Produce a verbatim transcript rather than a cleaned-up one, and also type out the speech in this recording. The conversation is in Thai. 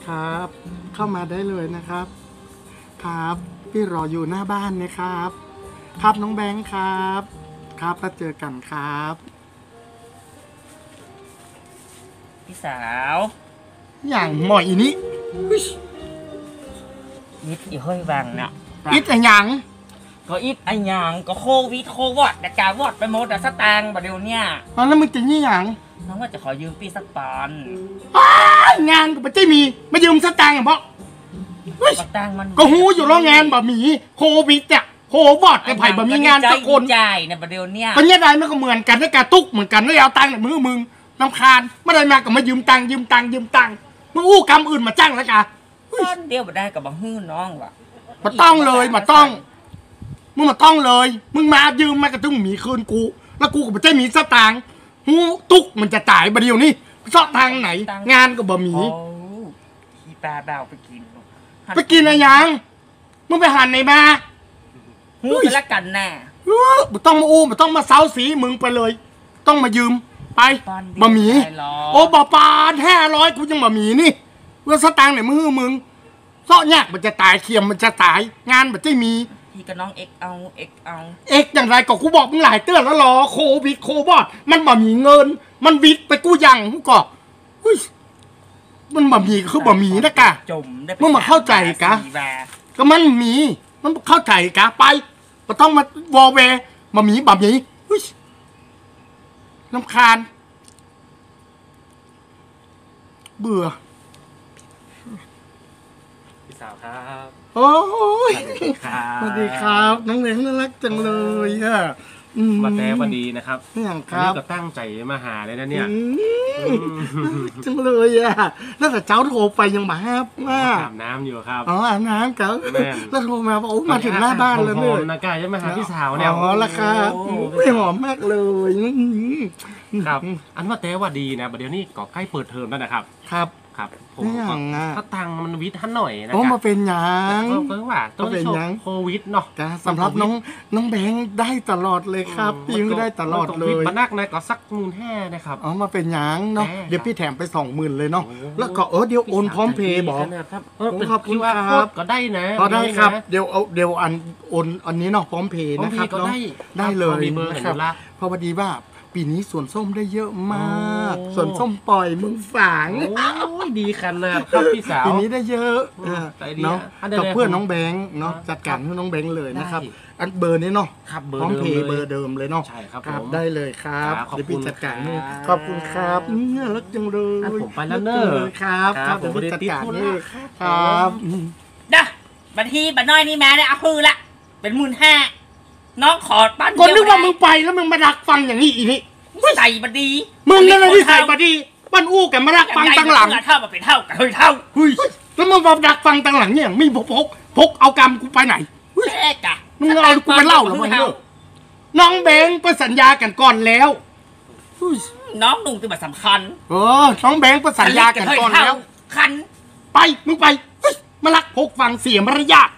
ครับ เข้ามาได้เลยนะครับครับพี่รออยู่หน้าบ้านนะครับครับน้องแบงค์ครับครับมาเจอกันครับพี่สาวอย่างหมอยนี้อิดอีเฮ้ยวังเนาะอิดอะไรอย่างก็อิดไอหยังก็โควิดโควอดแต่กาวอดไปหมดแต่สตางค์บัดเดี๋ยวเนี้ยอ๋อแล้วมึงจะยี่หยังน้องว่าจะขอยืมปีสักปอนงานก็ไม่ใช่มีมายืมสตางค์อย่างเพราะสตางค์มันก็หูอยู่แล้วงานแบบมีโควิดเนี่ยโควอดไอ้ไผ่แบบมีงานสักคนใจเนี่ยบัดเดี๋ยวเนี้ยเป็นยังไงมันก็เหมือนกันได้การตุกเหมือนกันได้เอาตังค์เนี่ยมือมึงน้ำคานไม่ได้มากับมายืมตังค์ยืมตังค์ยืมตังค์มึงอู้กรรมอื่นมาจ้างแล้วกันต้นเดียวมาได้กับบางฮื้อน้องว่ะมาต้องเลยมาต้องมึงมาต้องเลยมึงมายืมมากระตุ้งมีคืนกูแล้วกูก็ไม่ใช่มีสตางค์หูตุกมันจะตายประเดี๋ยวนี้ซอทางไหนงานก็บ่มีขี้ปลาเบาไปกินไปกินอะไรยังมึงไปหันไหนมาหูจะละกันแน่ไม่ต้องมาอู้ไม่ต้องมาเซาสีมึงไปเลยต้องมายืมไปบะหมี่โอ้บะปานห้าร้อยกูยังบะหมี่นี่เพื่อสตางค์ไหนมือมึงซอแยกมันจะตายเคียมมันจะตายงานมันจะมีพี่กับน้องเอ็กเอาเอ็กเอาเอ็กอย่างไรก็กูบอกมึงหลายเตือนแล้วหรอโควิดโควอดมันบะหมี่เงินมันวิดไปกูยังกูก็มันบะหมี่คือบะหมี่นะกะมึงมาเข้าใจกะก็มันมีมันเข้าใจกะไปก็ต้องมาวอลเวบะหมี่บะหมี่น้ำคานเบื่อพี่สาวครับโอ้ยสวัสดีครับน้องเล็กน่ารักจังเลยอะมาแต่วันดีนะครับอย่างครับก็ตั้งใจมาหาเลยนะเนี่ยจังเลยอะแล้วแต่เจ้าโทรไปยังมาห้ามว่าอาบน้ำอยู่ครับอ๋ออาบน้ำครับแล้วโทรมาบอกโอ้มาถึงหน้าบ้านแล้วเนี่ยนะกายจะมาหาพี่สาวเนี่ยอ๋อละครับไม่หอมมากเลยครับอันว่าแต่ว่าดีนะเดี๋ยวนี้ก็ใกล้เปิดเทอมแล้วนะครับครับครับผมถ้าตังมันวิทย์ท่านหน่อยนะโอ้มาเป็นยังเพิ่งว่าต้องเป็นยังโควิดเนาะสำหรับน้องน้องแบงค์ได้ตลอดเลยครับพี่ได้ตลอดเลยมานักนะก็สักหมื่นห้านะครับอ๋อมาเป็นยังเนาะเดี๋ยวพี่แถมไปสองหมื่นเลยเนาะแล้วก็เออเดี๋ยวโอนพร้อมเพย์บอกขอบคุณครับก็ได้นะก็ได้ครับเดี๋ยวเอาเดี๋ยวอันโอนอันนี้เนาะพร้อมเพย์นะครับเนาะได้เลยนะครับเพราะพอดีว่าปีนี้สวนส้มได้เยอะมากสวนส้มปล่อยมึงฝางโอ้ยดีกันเลยครับพี่สาวปีนี้ได้เยอะเนาะกับเพื่อนน้องแบงค์เนาะจัดการเพื่อนน้องแบงค์เลยนะครับอันเบอร์นี้เนาะพร้อมเพย์เบอร์เดิมเลยเนาะใช่ครับได้เลยครับเดี๋ยวพี่จัดการนี่ขอบคุณครับเนี่ยรักจังเลยผมไปแล้วเนอะครับครับเดี๋ยวพี่จัดการนี่ครับนะบัตรที่บัตรน้อยนี่แม่เนี่ยเอาคืนละเป็นหมื่นห้าน้องขอปั้นก่อนนึกว่ามึงไปแล้วมึงมาดักฟังอย่างนี้อีนี่ใส่บัดีมึงนั่นแหละที่ใส่บัดีปั้นอู้กันมาดักฟังตั้งหลังเท่ามาเป็นเท่ากันเฮ้ยเท่าเฮ้ยแล้วมึงมาดักฟังตั้งหลังเนี่ยมีพกพกพกเอากรรมกูไปไหนแม่กะมึงเอากูไปเล่าหรือมึงน้องแบงค์ก็สัญญากันก่อนแล้วน้องนุ่งตัวแบบสำคัญเออน้องแบงค์ก็สัญญากันก่อนแล้วคันไปมึงไปมาลักพกฟังเสียมารยาท